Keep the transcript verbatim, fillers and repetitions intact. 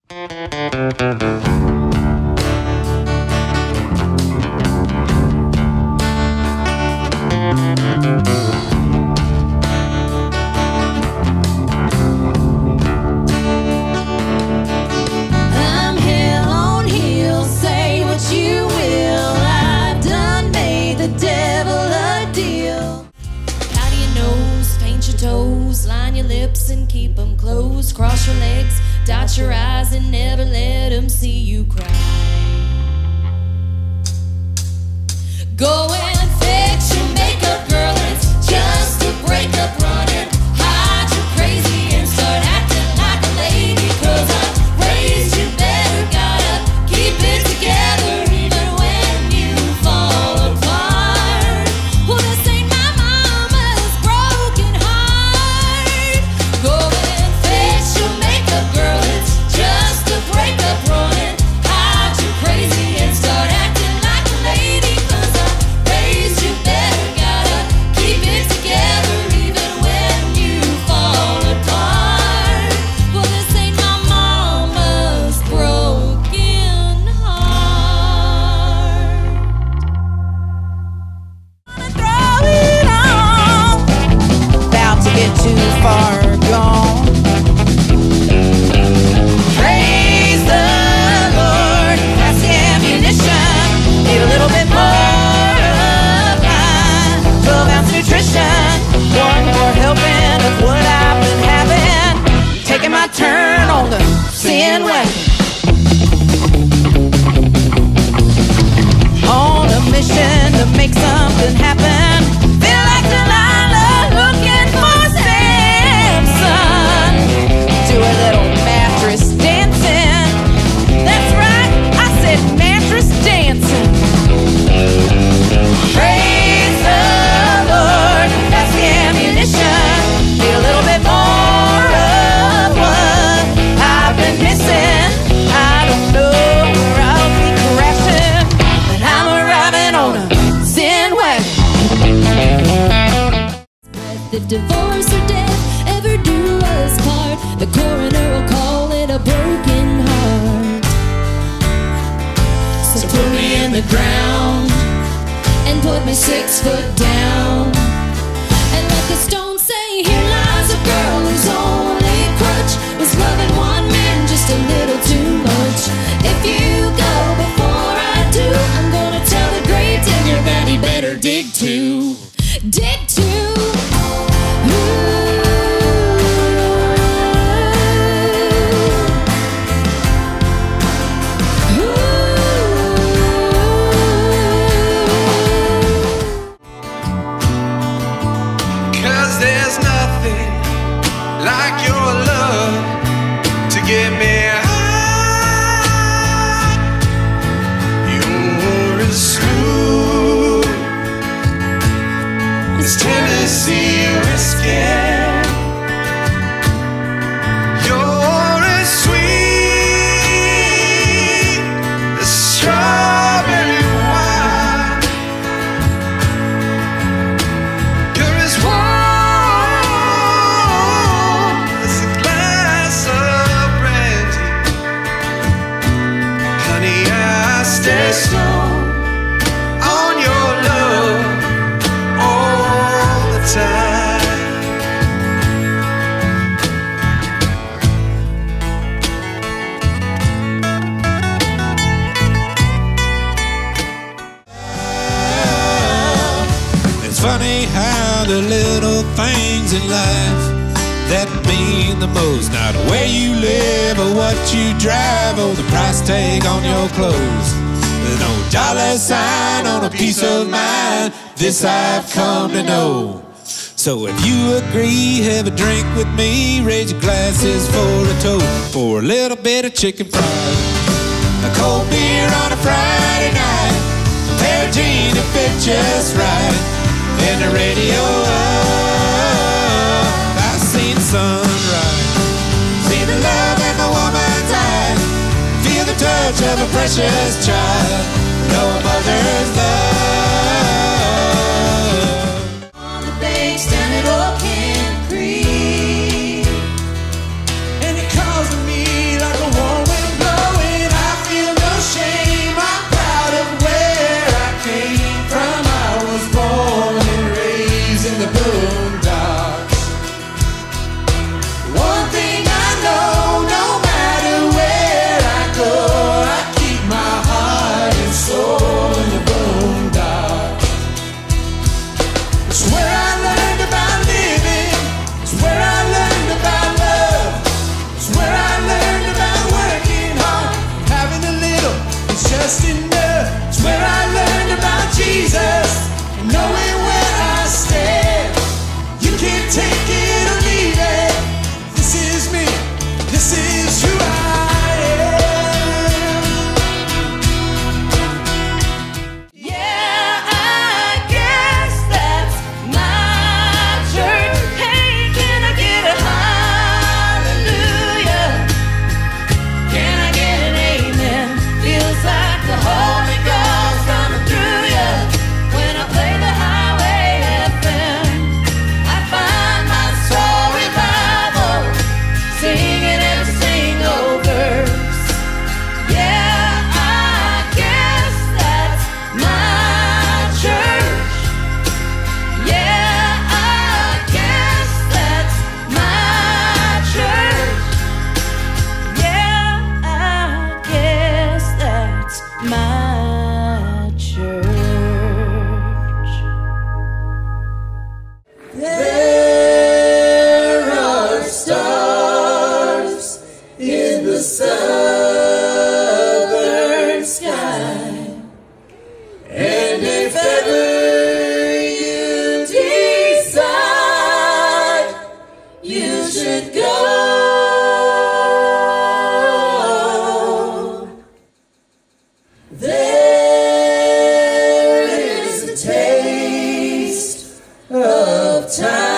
Line your lips and keep them closed. Cross your legs, dot your eyes, and never let them see you cry. Go and fix your makeup, girl. It's just a breakup. Running, hide your crazy and start acting like a lady. 'Cause I raised you better, gotta keep it together even when you fall apart. Well, this ain't my mama's broken heart. Go and fix your makeup, girl. It's just a breakup. Running, hide your crazy and start acting like a lady. 'Cause I raised you better, gotta keep it together even when you fall apart. Well, this ain't my mama's broken heart. Throw it on. About to get too far gone. Praise the Lord. That's the ammunition. Need a little bit more of mine. twelve ounce nutrition. One more helping of what I've been having. Taking my turn on the sin wagon. On a mission to make something happen. Feel like Delilah looking for Samson. Do a little mattress dancing. That's right, I said mattress dancing. Praise the Lord, that's the ammunition. Need a little bit more of what I've been missing. I don't know where I'll be crashing, but I'm arriving on a sin wagon. If divorce or death ever do us part, the coroner will call it a broken heart. So put me in the ground and put me six foot down, and let the stone say, here lies a girl whose only crutch was loving one man just a little too much. If you go before I do, I'm gonna tell the great digger that he better dig too. Dig too. Cause there's nothing like your love to get me high. You're as smooth as Tennessee whiskey. You're as sweet as strawberry wine. You're as warm as a glass of brandy. Honey, I stay slow on your love all the time. It's funny how the little things in life that mean the most, not where you live or what you drive or the price tag on your clothes. There's no dollar sign on a peace of mind. This I've come to know. So if you agree, have a drink with me. Raise your glasses for a toast, for a little bit of chicken fried, a cold beer on a Friday night, a pair of jeans that fit just right, and the radio up. I've seen the sunrise, see the love in the woman's eyes, feel the touch of a precious child, know a mother's love. On the base down at Old Camp Creek, And it calls to me like a warm wind my church. There are stars in the southern sky, and if ever you decide you should go, there is a taste of time.